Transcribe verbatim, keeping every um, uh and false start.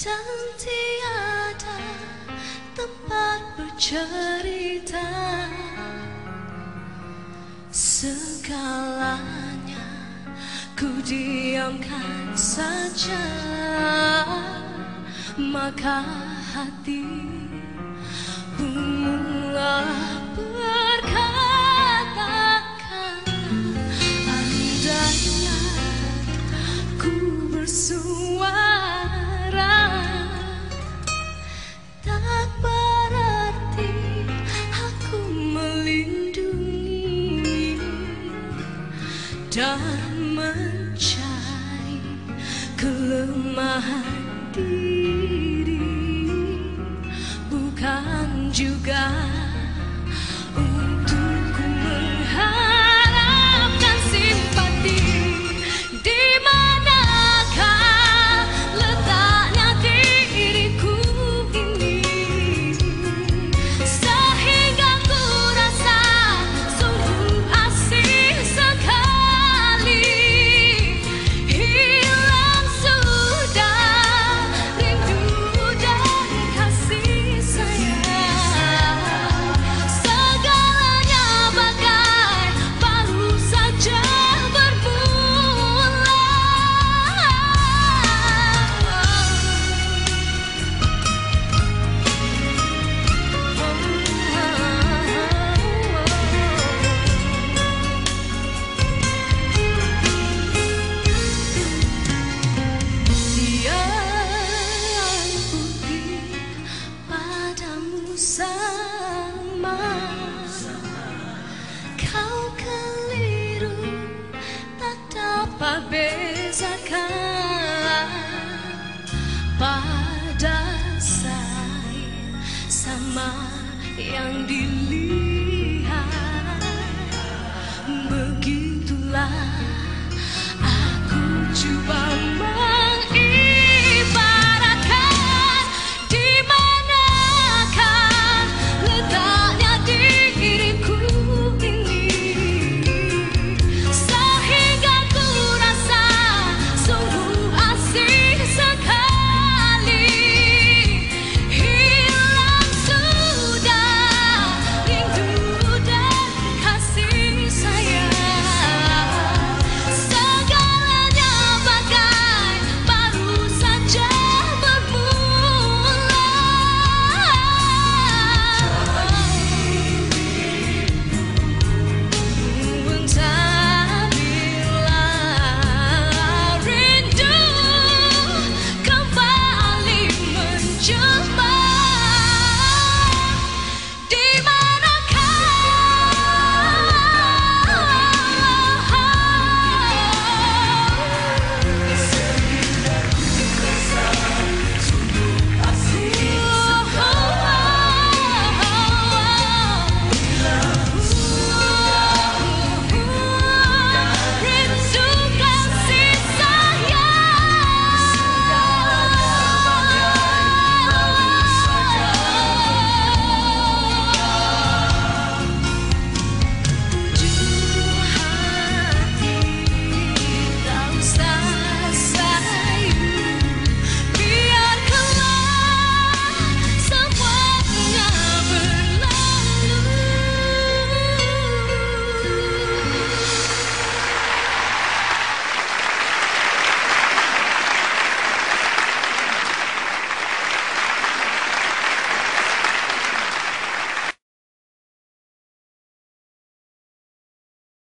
dan tiada tempat bercerita. Segalanya ku diamkan saja, maka hati pun mulai berkata-kata. Andainya ku bersuara, tak berarti aku melindungi dan mencari kelemahan diri, bukan juga untukku mengharapkan simpati. Di manakah letaknya diriku ini, sehingga ku rasa sungguh asing sekali. Hilang sudah rindu dan kasih sayang. Segalanya bagai baru saja bermula. Yang putih padamu sama, kau keliru tak dapat bezakan. Pada saya sama yang dilihat.